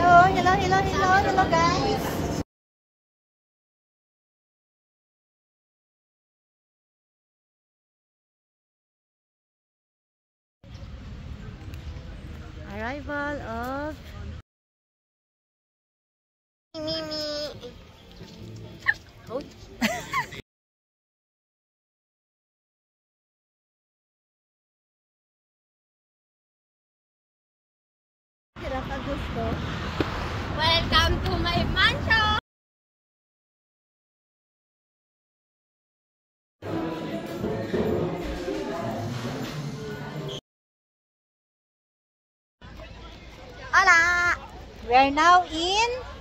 Hello guys. Arrival of Mimi. Oh. Welcome to my mansion. Hola! We are now in